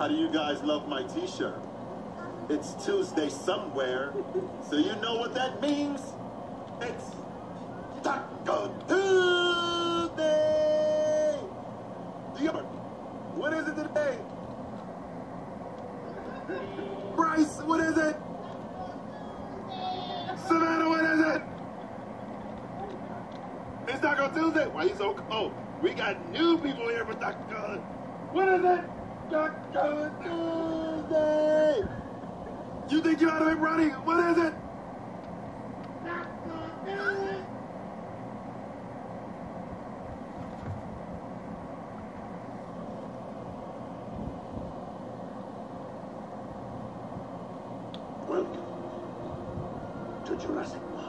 How do you guys love my t-shirt? It's Tuesday somewhere, so you know what that means? It's Taco Tuesday! What is it today? Bryce, what is it? Savannah, what is it? It's Taco Tuesday. Why are you so cold? We got new people here for Taco. What is it? Taco Tuesday. You think you're out of it, Ronnie? What is it? Taco Tuesday. Welcome to Jurassic Park.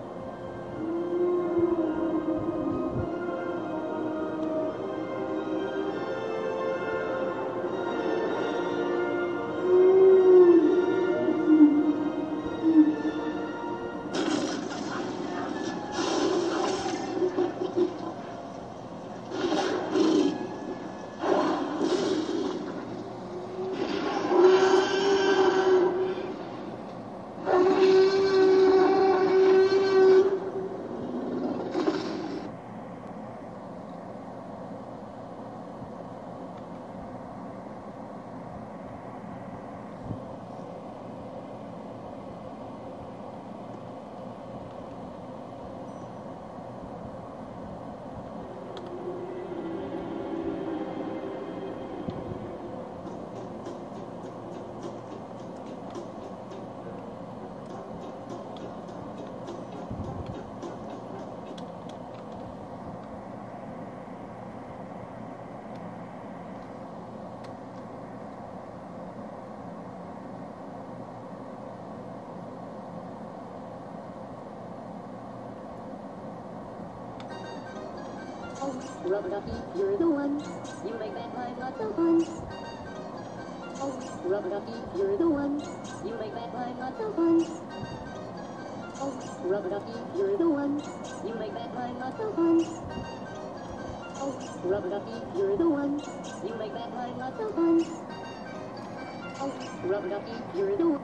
Rubber ducky, you're the one. You make that time lots of fun. Oh, rubber ducky, you're the one. You make that time lots of fun. Oh, rubber ducky, you're the one. You make that time lots of fun. Oh, rubber ducky, you're the one. You make that time lots of fun. Oh, rubber ducky, you're the one.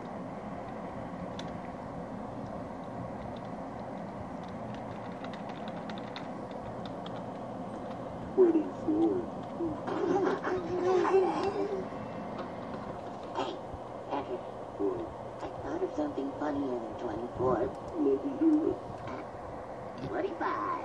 Pretty forward. Hey, Patrick. What? I thought of something funnier than 24. Let me hear it. 25.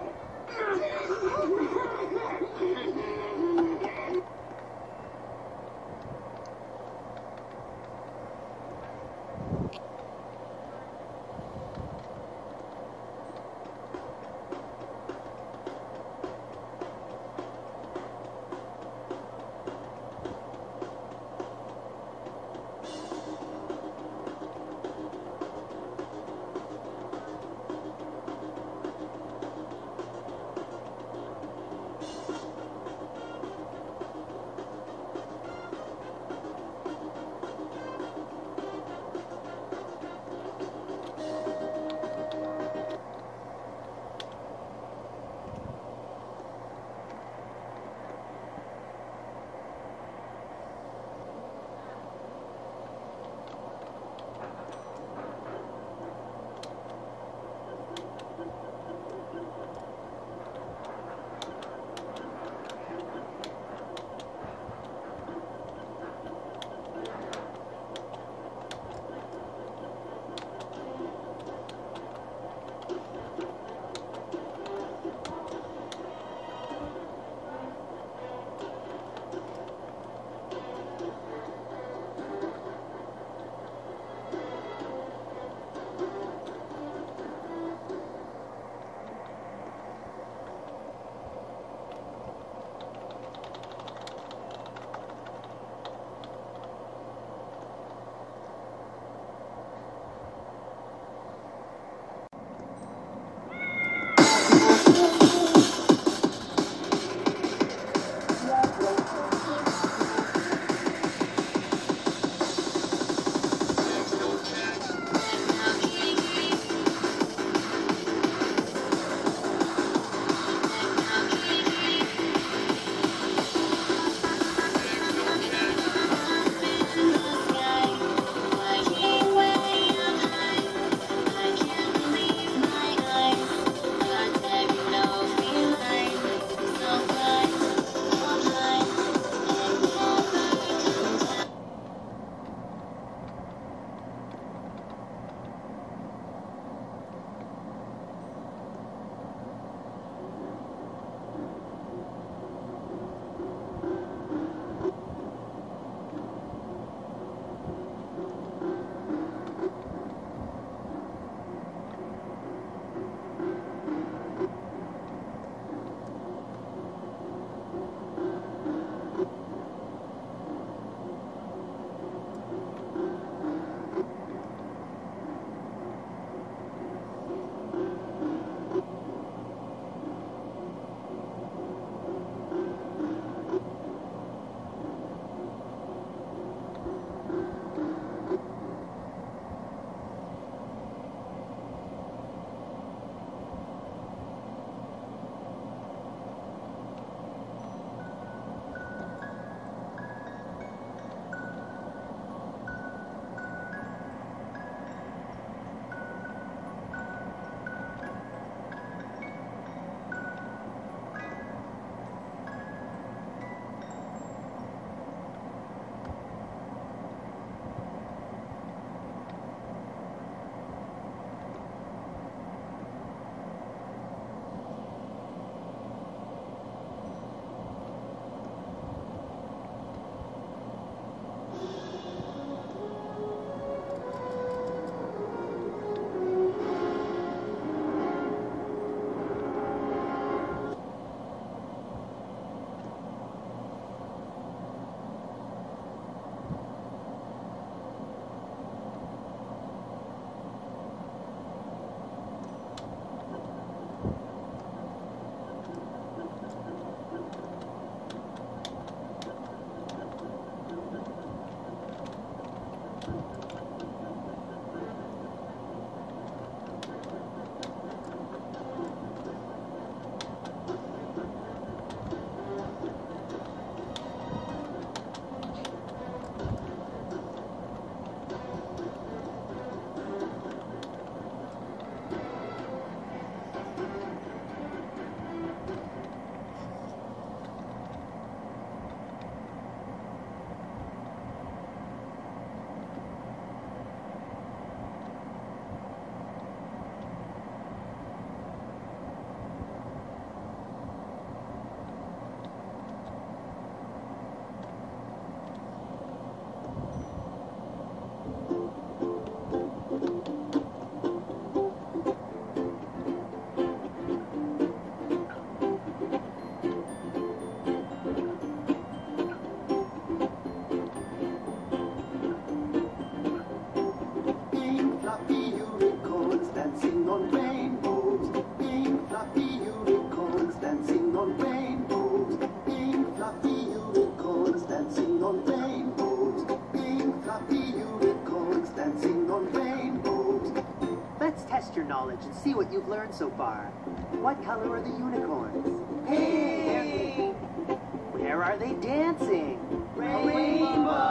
test your knowledge and see what you've learned so far. What color are the unicorns? Hey! Where are they dancing?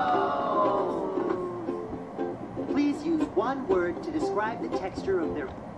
Rainbow! Please use one word to describe the texture of their